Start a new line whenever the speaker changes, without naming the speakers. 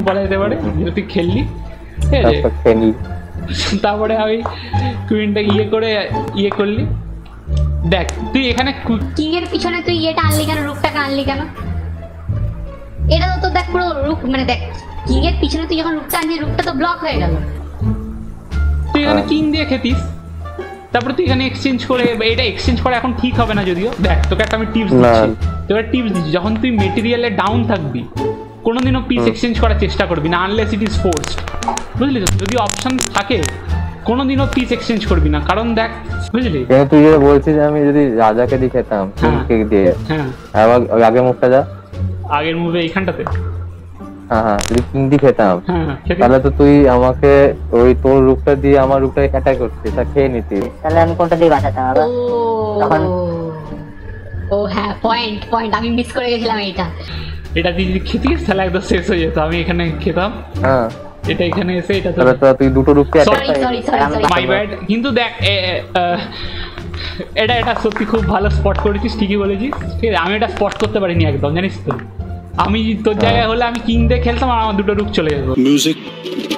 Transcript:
বলা যেতে পারে, যেটা তুই খেললি, ঠিক আছে? তারপরে আমি কুইনটা ইয়ে করলি। দেখ তুই এখানে
কিং এর পিছনে তুই এটা আনলি কেন, রুকটাকে আনলি কেন? এটা তো দেখ পুরো রুক, মানে দেখ কিং এর পিছনে তুই যখন রুকটা আনলি, রুকটা তো ব্লক হয়ে গেল।
তুই এখানে কিং দিয়ে খেতিস, তারপরে তুই এখানে এক্সচেঞ্জ করে, এটা এক্সচেঞ্জ করা এখন ঠিক হবে না যদিও। দেখ তোকে একটা আমি টিপস দিচ্ছি, তোকে টিপস দিচ্ছি, যখন তুই মেটেরিয়ালে ডাউন থাকবি কোনোদিনও পিস এক্সচেঞ্জ করার চেষ্টা করবি না, আনলেস ইট ইজ ফোর্সড, বুঝলি তো? যদি অপশন থাকে কোনোদিনও পিস এক্সচেঞ্জ করবি না, কারণ দেখ বুঝলি,
তুই যেটা বলছিস আমি যদি রাজাকে দিয়ে খেতাম কিং দিয়ে,
হ্যাঁ
আগের মুভটা যা,
আগের মুভে এইখানটাতে,
হ্যাঁ যদি কিং দিয়ে খেতাম তাহলে তো তুই আমাকে ওই তোর রূপটা দিয়ে আমার রূপটাকে অ্যাটাক করছিস, তা খেয়ে নিতিস, তাহলে আমি কোনটা দিয়ে বাঁচাতাম আবার তখন?
ও হ্যাঁ, পয়েন্ট আমি মিস করে গেছিলাম।
এটা তুই যদি খেতিস তাহলে একদম শেষ হয়ে যেত, আমি এখানে খেতাম, হ্যাঁ এটা এখানে এসে এটা
তাহলে তো তুই দুটো রূপকে অ্যাটাক
সরি
মাই ব্যাড। কিন্তু দেখ এটা সত্যি খুব ভালো স্পট করেছিস, ঠিকই বলেছিস, ঠিক আছে? আমি এটা স্পট করতে পারিনি একদম, জানিস তো? আমি তোর জায়গায় হলে আমি কিং দিয়ে খেলতাম আর আমার দুটো রূপ চলে যেত।